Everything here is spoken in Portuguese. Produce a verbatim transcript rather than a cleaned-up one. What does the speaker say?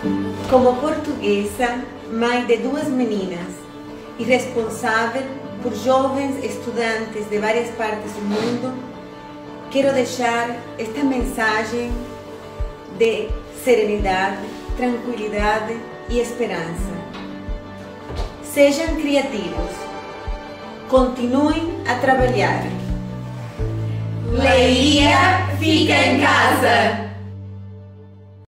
Como portuguesa, mãe de duas meninas e responsável por jovens estudantes de várias partes do mundo, quero deixar esta mensagem de serenidade, tranquilidade e esperança. Sejam criativos, continuem a trabalhar. Leiria fica em casa.